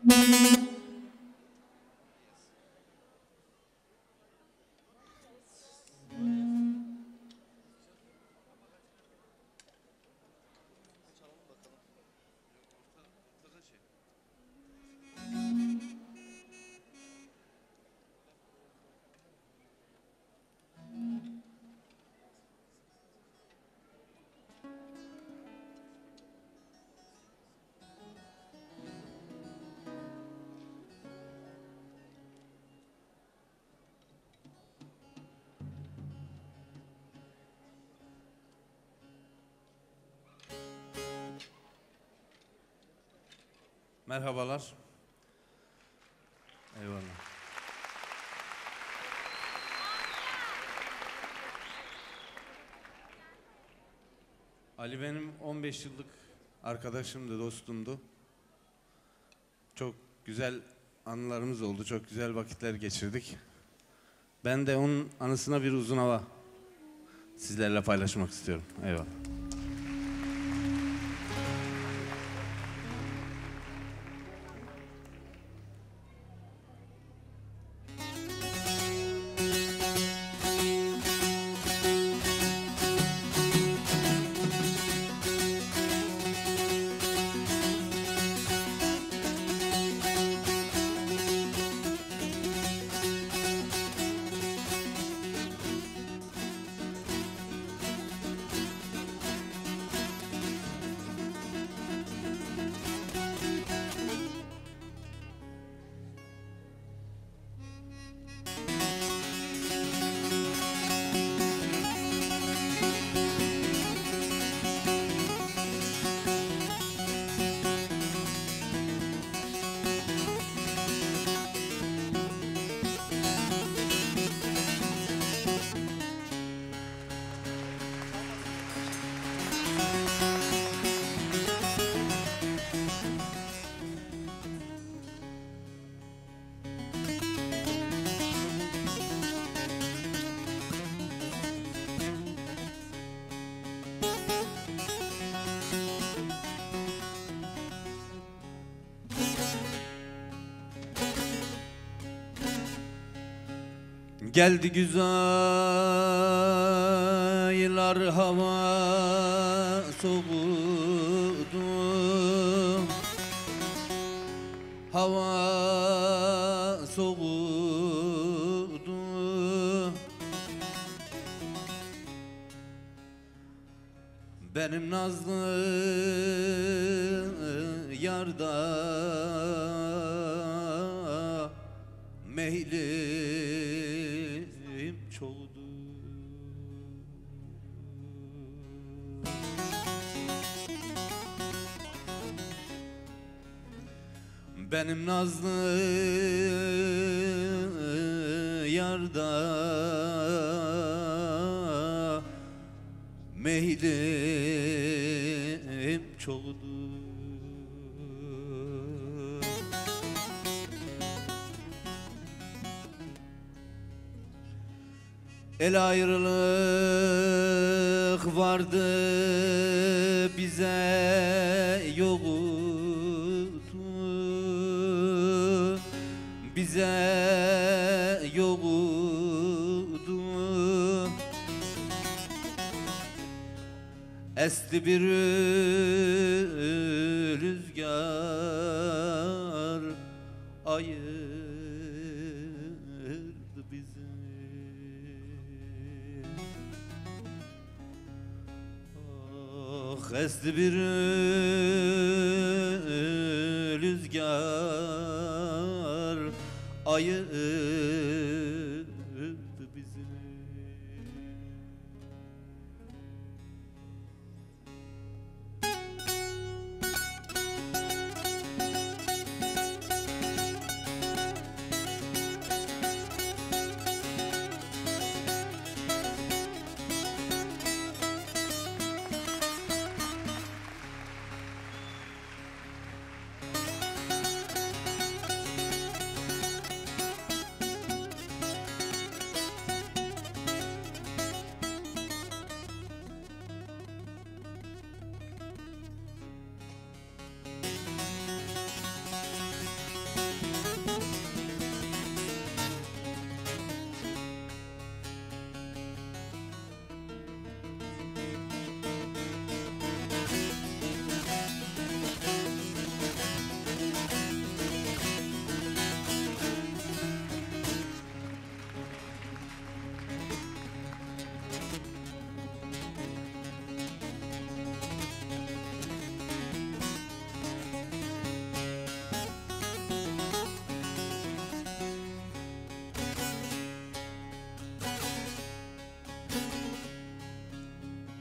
Merhabalar. Eyvallah. Ali benim 15 yıllık arkadaşımdı, dostumdu. Çok güzel anılarımız oldu, çok güzel vakitler geçirdik. Ben de onun anısına bir uzun hava sizlerle paylaşmak istiyorum. Eyvallah. Geldi güzel aylar, hava soğudu, hava soğudu. Benim nazlı yarda meylim çoğdu. Benim nazlı yarda meylim çoğdu. El ayrılık vardı bize yoktu, bize yoktu. Esti bir rüzgar ayırdı bizi. Ah, esti bir rüzgar ayırdı bizi.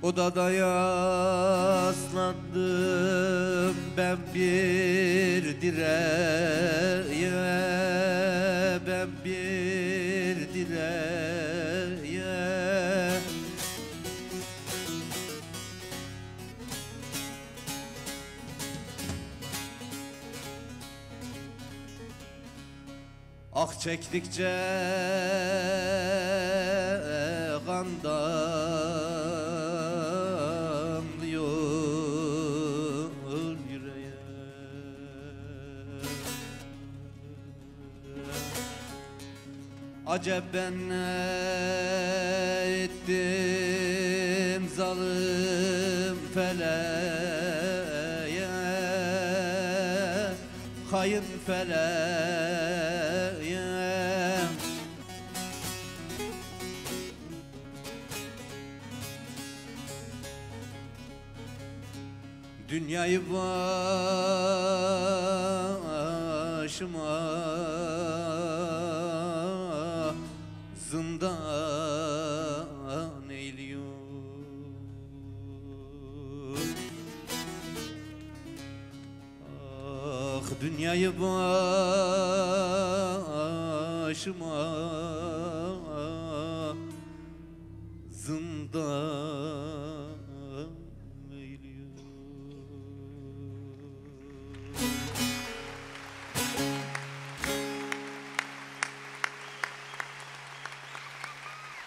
Odada yaslandım ben bir direğe, ben bir direğe. Ah çektikçe kan damlıyor yüreğe. Acep ben ne ettim zalim feleğe, kayın feleğe. Dünyayı başıma zindan eyliyor. Ah dünyayı başıma zindan eyliyor.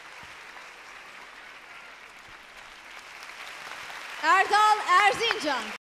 Erdal Erzincan.